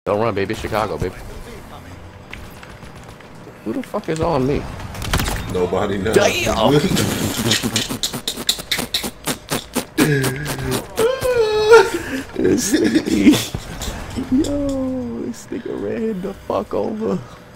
Don't run, baby. Chicago, baby. Who the fuck is on me? Nobody knows. Damn! This nigga, yo, this nigga ran the fuck over.